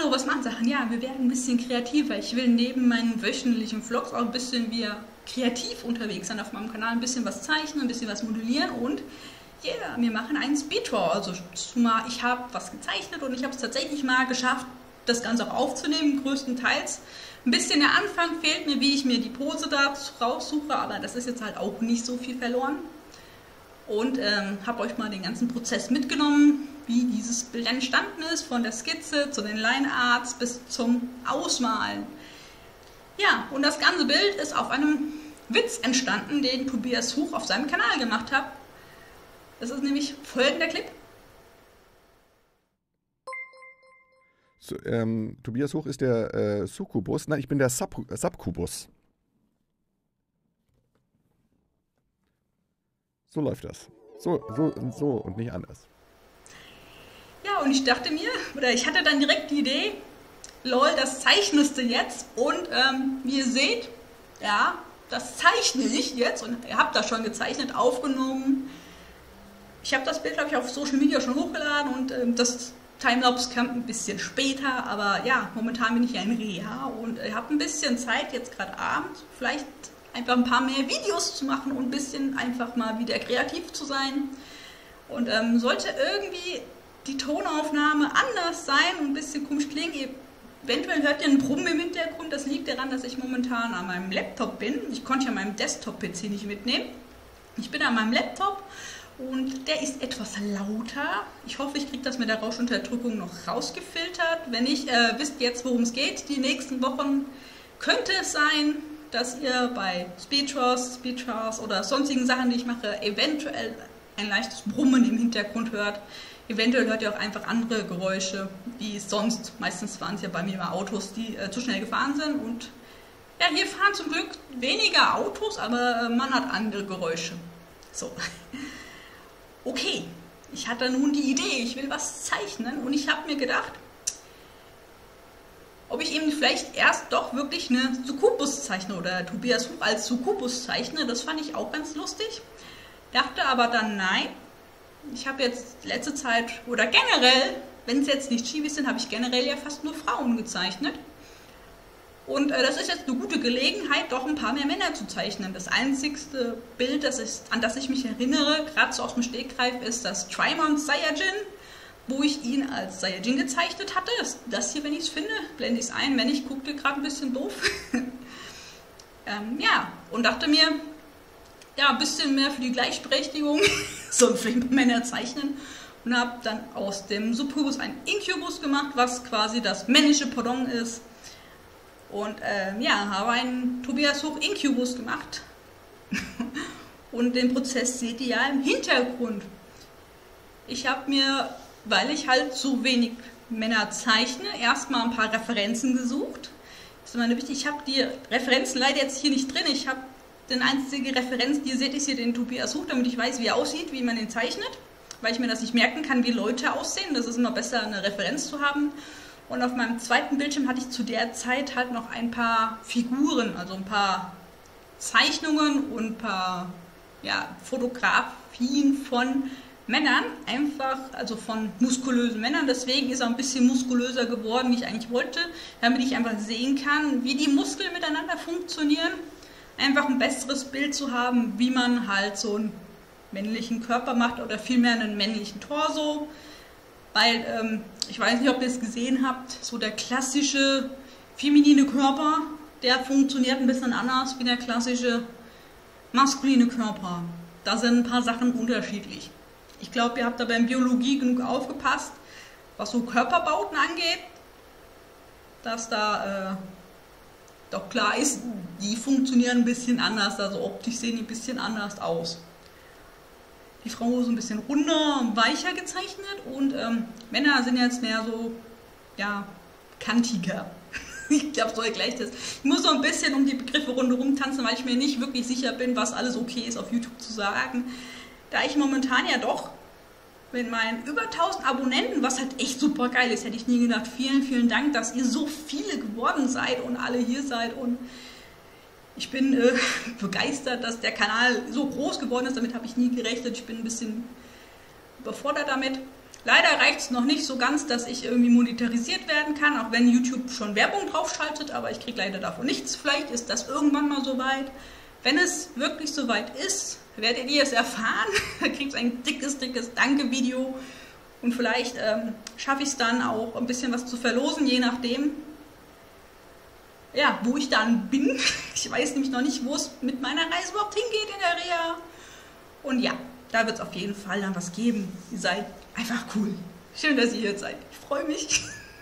hallo, was machen Sachen? Ja, wir werden ein bisschen kreativer. Ich will neben meinen wöchentlichen Vlogs auch ein bisschen wie kreativ unterwegs sein auf meinem Kanal, ein bisschen was zeichnen, ein bisschen was modellieren und ja, wir machen einen Speedtour. Also ich habe was gezeichnet und ich habe es tatsächlich mal geschafft, das Ganze auch aufzunehmen, größtenteils. Ein bisschen der Anfang fehlt mir, wie ich mir die Pose da raussuche, aber das ist jetzt halt auch nicht so viel verloren. Und habe euch mal den ganzen Prozess mitgenommen, wie dieses Bild entstanden ist, von der Skizze zu den Line Arts bis zum Ausmalen. Ja, und das ganze Bild ist auf einem Witz entstanden, den Tobias Huch auf seinem Kanal gemacht hat. Das ist nämlich folgender Clip. So, Tobias Huch ist der Succubus. Nein, ich bin der Subcubus. So läuft das. So und nicht anders. Ja, und ich dachte mir, oder ich hatte dann direkt die Idee, lol, das zeichnest du jetzt. Und wie ihr seht, ja, das zeichne ich jetzt. Und ihr habt das schon gezeichnet, aufgenommen. Ich habe das Bild, glaube ich, auf Social Media schon hochgeladen und das Timelapse kam ein bisschen später. Aber ja, momentan bin ich ja in Reha und ich habe ein bisschen Zeit, jetzt gerade abends, vielleicht einfach ein paar mehr Videos zu machen und ein bisschen einfach mal wieder kreativ zu sein. Und sollte irgendwie die Tonaufnahme anders sein und ein bisschen komisch klingen, eventuell hört ihr einen Brummen im Hintergrund, das liegt daran, dass ich momentan an meinem Laptop bin. Ich konnte ja meinen Desktop-PC nicht mitnehmen. Ich bin an meinem Laptop und der ist etwas lauter. Ich hoffe, ich kriege das mit der Rauschunterdrückung noch rausgefiltert. Wenn nicht, wisst jetzt, worum es geht. Die nächsten Wochen könnte es sein, dass ihr bei Speedtours oder sonstigen Sachen, die ich mache, eventuell ein leichtes Brummen im Hintergrund hört. Eventuell hört ihr auch einfach andere Geräusche, wie sonst. Meistens waren es ja bei mir immer Autos, die zu schnell gefahren sind. Und ja, hier fahren zum Glück weniger Autos, aber man hat andere Geräusche. So. Okay, ich hatte nun die Idee, ich will was zeichnen und ich habe mir gedacht, ob ich eben vielleicht erst doch wirklich eine Succubus zeichne oder Tobias Huch als Succubus zeichne. Das fand ich auch ganz lustig. Dachte aber dann, nein, ich habe jetzt letzte Zeit oder generell, wenn es jetzt nicht Chibis sind, habe ich generell ja fast nur Frauen gezeichnet. Und das ist jetzt eine gute Gelegenheit, doch ein paar mehr Männer zu zeichnen. Das einzigste Bild, an das ich mich erinnere, gerade so aus dem Stegreif, ist das Trymon Saiyajin, wo ich ihn als Saiyajin gezeichnet hatte. Das hier, wenn ich es finde, blende ich es ein. Wenn nicht, guckt ihr gerade ein bisschen doof. Ja, und dachte mir, ja, ein bisschen mehr für die Gleichberechtigung, so vielleicht Männer zeichnen. Und habe dann aus dem Succubus einen Incubus gemacht, was quasi das männliche Pendant ist. Und ja, habe einen Tobias Huch Incubus gemacht. Und den Prozess seht ihr ja im Hintergrund. Ich habe mir, weil ich halt so wenig Männer zeichne, erstmal ein paar Referenzen gesucht. Das ist meine wichtig. Ich habe die Referenzen leider jetzt hier nicht drin. Ich habe den einzige Referenz, die ihr seht, ist hier den Tobias Huch, damit ich weiß, wie er aussieht, wie man ihn zeichnet. Weil ich mir das nicht merken kann, wie Leute aussehen. Das ist immer besser, eine Referenz zu haben. Und auf meinem zweiten Bildschirm hatte ich zu der Zeit halt noch ein paar Figuren, also ein paar Zeichnungen und ein paar ja, Fotografien von Männern, einfach, also von muskulösen Männern. Deswegen ist er ein bisschen muskulöser geworden, wie ich eigentlich wollte, damit ich einfach sehen kann, wie die Muskeln miteinander funktionieren. Einfach ein besseres Bild zu haben, wie man halt so einen männlichen Körper macht oder vielmehr einen männlichen Torso. Weil, ich weiß nicht, ob ihr es gesehen habt, so der klassische feminine Körper, der funktioniert ein bisschen anders wie der klassische maskuline Körper. Da sind ein paar Sachen unterschiedlich. Ich glaube, ihr habt da beim Biologie genug aufgepasst, was so Körperbauten angeht, dass da doch klar ist, die funktionieren ein bisschen anders, also optisch sehen die ein bisschen anders aus. Die Frau ist ein bisschen runder, weicher gezeichnet und Männer sind jetzt mehr so, ja, kantiger. Ich glaube, so ergleicht das. Ich muss so ein bisschen um die Begriffe rundherum tanzen, weil ich mir nicht wirklich sicher bin, was alles okay ist auf YouTube zu sagen. Da ich momentan ja doch mit meinen über 1000 Abonnenten, was halt echt super geil ist, hätte ich nie gedacht. Vielen, vielen Dank, dass ihr so viele geworden seid und alle hier seid und ich bin begeistert, dass der Kanal so groß geworden ist, damit habe ich nie gerechnet. Ich bin ein bisschen überfordert damit. Leider reicht es noch nicht so ganz, dass ich irgendwie monetarisiert werden kann, auch wenn YouTube schon Werbung draufschaltet, aber ich kriege leider davon nichts. Vielleicht ist das irgendwann mal soweit. Wenn es wirklich soweit ist, werdet ihr es erfahren. Da kriegt ihr ein dickes Danke-Video. Und vielleicht schaffe ich es dann auch ein bisschen was zu verlosen, je nachdem, ja, wo ich dann bin. Ich weiß nämlich noch nicht, wo es mit meiner Reise überhaupt hingeht in der Reha. Und ja, da wird es auf jeden Fall dann was geben. Ihr seid einfach cool. Schön, dass ihr hier seid. Ich freue mich.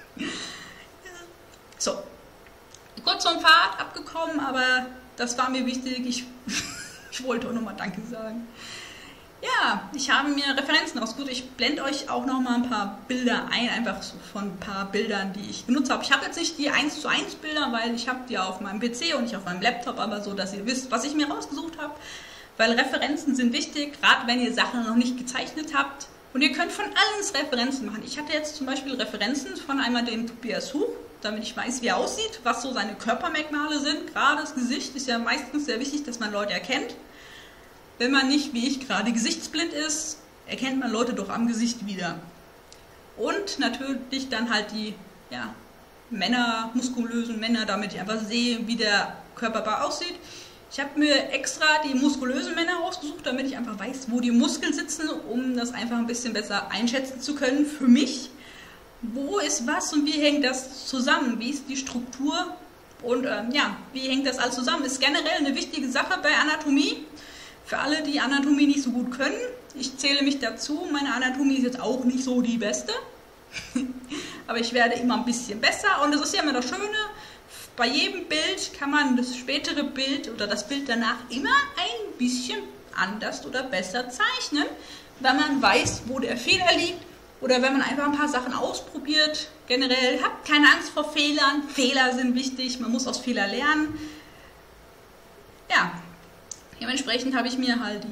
So, kurz vom Pfad abgekommen, aber das war mir wichtig. Ich wollte auch nochmal Danke sagen. Ja, ich habe mir Referenzen ausgesucht. Ich blende euch auch nochmal ein paar Bilder ein, einfach so von ein paar Bildern, die ich benutzt habe. Ich habe jetzt nicht die 1:1 Bilder, weil ich habe die auf meinem PC und nicht auf meinem Laptop, aber so, dass ihr wisst, was ich mir rausgesucht habe. Weil Referenzen sind wichtig, gerade wenn ihr Sachen noch nicht gezeichnet habt. Und ihr könnt von alles Referenzen machen. Ich hatte jetzt zum Beispiel Referenzen von einmal dem Tobias Huch, damit ich weiß, wie er aussieht, was so seine Körpermerkmale sind. Gerade das Gesicht ist ja meistens sehr wichtig, dass man Leute erkennt. Wenn man nicht, wie ich, gerade gesichtsblind ist, erkennt man Leute doch am Gesicht wieder. Und natürlich dann halt die Männer, muskulösen Männer, damit ich einfach sehe, wie der Körperbau aussieht. Ich habe mir extra die muskulösen Männer rausgesucht, damit ich einfach weiß, wo die Muskeln sitzen, um das einfach ein bisschen besser einschätzen zu können für mich. Wo ist was und wie hängt das zusammen? Wie ist die Struktur? Und wie hängt das alles zusammen? Ist generell eine wichtige Sache bei Anatomie. Für alle, die Anatomie nicht so gut können, ich zähle mich dazu, meine Anatomie ist jetzt auch nicht so die beste, aber ich werde immer ein bisschen besser und das ist ja immer das Schöne, bei jedem Bild kann man das spätere Bild oder das Bild danach immer ein bisschen anders oder besser zeichnen, wenn man weiß, wo der Fehler liegt oder wenn man einfach ein paar Sachen ausprobiert. Generell, habt keine Angst vor Fehlern, Fehler sind wichtig, man muss aus Fehlern lernen. Ja. Dementsprechend habe ich mir halt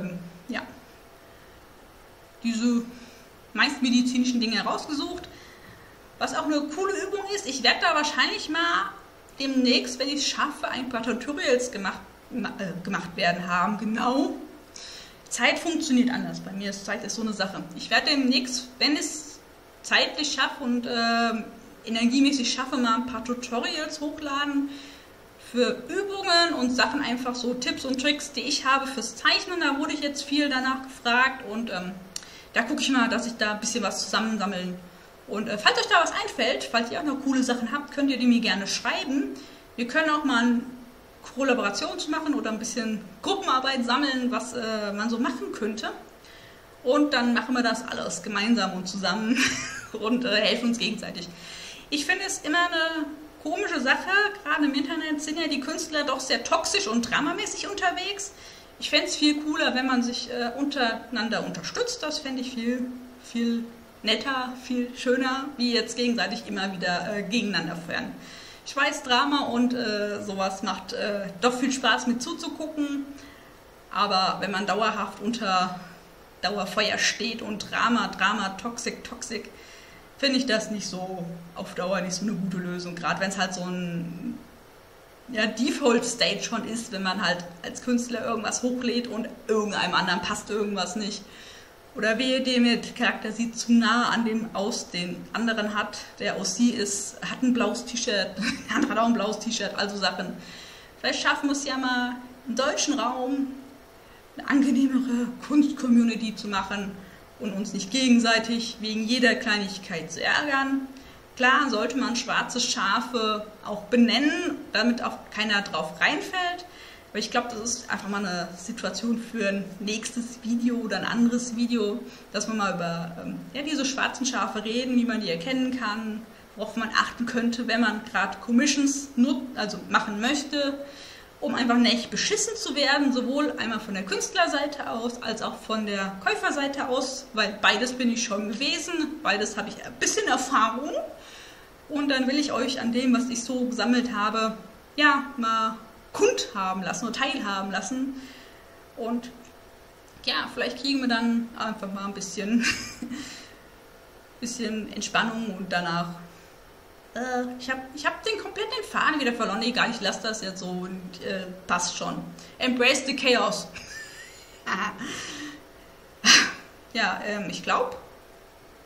diese meist medizinischen Dinge herausgesucht. Was auch eine coole Übung ist, ich werde da wahrscheinlich mal demnächst, wenn ich es schaffe, ein paar Tutorials gemacht werden haben. Genau. Zeit funktioniert anders. Bei mir ist Zeit so eine Sache. Ich werde demnächst, wenn ich es zeitlich schaffe und energiemäßig schaffe, mal ein paar Tutorials hochladen für Übungen und Sachen, einfach so Tipps und Tricks, die ich habe fürs Zeichnen. Da wurde ich jetzt viel danach gefragt und da gucke ich mal, dass ich da ein bisschen was zusammensammeln. Und falls euch da was einfällt, falls ihr auch noch coole Sachen habt, könnt ihr die mir gerne schreiben. Wir können auch mal eine Kollaboration machen oder ein bisschen Gruppenarbeit sammeln, was man so machen könnte. Und dann machen wir das alles gemeinsam und zusammen und helfen uns gegenseitig. Ich finde es immer eine komische Sache, gerade im Internet sind ja die Künstler doch sehr toxisch und dramamäßig unterwegs. Ich fände es viel cooler, wenn man sich untereinander unterstützt. Das fände ich viel netter, viel schöner, wie jetzt gegenseitig immer wieder gegeneinander feuern. Ich weiß, Drama und sowas macht doch viel Spaß mit zuzugucken, aber wenn man dauerhaft unter Dauerfeuer steht und Drama, Toxik, finde ich das nicht so auf Dauer nicht so eine gute Lösung. Gerade wenn es halt so ein Default-State schon ist, wenn man halt als Künstler irgendwas hochlädt und irgendeinem anderen passt irgendwas nicht. Oder wehe dem der Charakter sieht zu nah an dem aus, den anderen hat, der aus sie ist, hat ein blaues T-Shirt, der andere hat auch ein blaues T-Shirt, also Sachen. Vielleicht schaffen wir es ja mal im deutschen Raum eine angenehmere Kunst-Community zu machen und uns nicht gegenseitig wegen jeder Kleinigkeit zu ärgern. Klar sollte man schwarze Schafe auch benennen, damit auch keiner drauf reinfällt. Aber ich glaube, das ist einfach mal eine Situation für ein nächstes Video oder ein anderes Video, dass wir mal über diese schwarzen Schafe reden, wie man die erkennen kann, worauf man achten könnte, wenn man gerade Commissions machen möchte, um einfach nicht beschissen zu werden, sowohl einmal von der Künstlerseite aus, als auch von der Käuferseite aus, weil beides bin ich schon gewesen, beides habe ich ein bisschen Erfahrung. Und dann will ich euch an dem, was ich so gesammelt habe, mal kundhaben lassen oder teilhaben lassen. Und vielleicht kriegen wir dann einfach mal ein bisschen Entspannung und danach. Ich hab den kompletten Faden wieder verloren. Egal, ich lasse das jetzt so und passt schon. Embrace the Chaos. Ich glaube,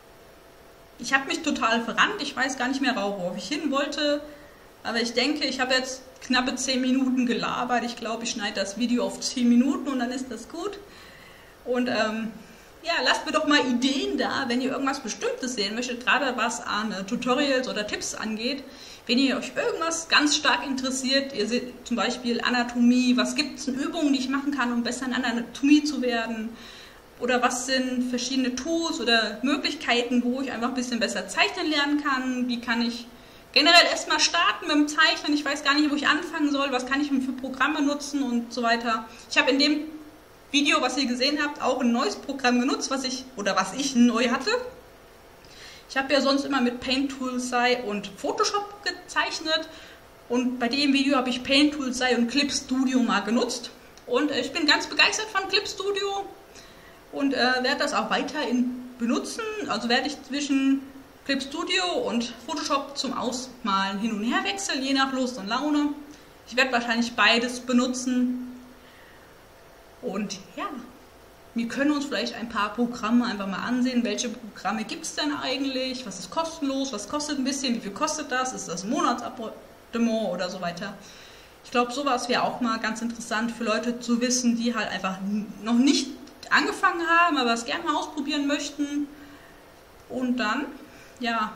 ich habe mich total verrannt. Ich weiß gar nicht mehr, worauf ich hin wollte. Aber ich denke, ich habe jetzt knappe 10 Minuten gelabert. Ich glaube, ich schneide das Video auf 10 Minuten und dann ist das gut. Und ja, lasst mir doch mal Ideen da, wenn ihr irgendwas Bestimmtes sehen möchtet, gerade was an Tutorials oder Tipps angeht. Wenn ihr euch irgendwas ganz stark interessiert, ihr seht zum Beispiel Anatomie, was gibt es an Übungen, die ich machen kann, um besser in Anatomie zu werden? Oder was sind verschiedene Tools oder Möglichkeiten, wo ich einfach ein bisschen besser zeichnen lernen kann? Wie kann ich generell erstmal starten mit dem Zeichnen? Ich weiß gar nicht, wo ich anfangen soll, was kann ich für Programme nutzen und so weiter. Ich habe in dem Video, was ihr gesehen habt, auch ein neues Programm genutzt, was ich neu hatte. Ich habe ja sonst immer mit Paint Toolsai und Photoshop gezeichnet und bei dem Video habe ich Paint Toolsai und Clip Studio mal genutzt und ich bin ganz begeistert von Clip Studio und werde das auch weiterhin benutzen. Also werde ich zwischen Clip Studio und Photoshop zum Ausmalen hin und her wechseln, je nach Lust und Laune. Ich werde wahrscheinlich beides benutzen. Und ja, wir können uns vielleicht ein paar Programme einfach mal ansehen. Welche Programme gibt es denn eigentlich? Was ist kostenlos? Was kostet ein bisschen? Wie viel kostet das? Ist das ein Monatsabonnement oder so weiter? Ich glaube, sowas wäre auch mal ganz interessant für Leute zu wissen, die halt einfach noch nicht angefangen haben, aber es gerne mal ausprobieren möchten. Und dann, ja,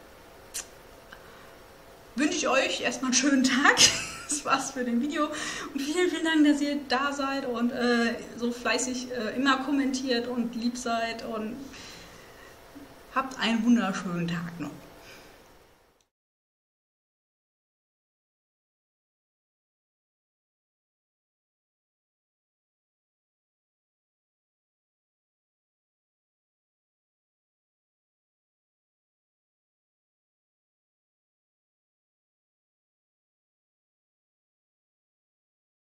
wünsche ich euch erstmal einen schönen Tag. Das war's für den Video und vielen, vielen Dank, dass ihr da seid und so fleißig immer kommentiert und lieb seid und habt einen wunderschönen Tag noch.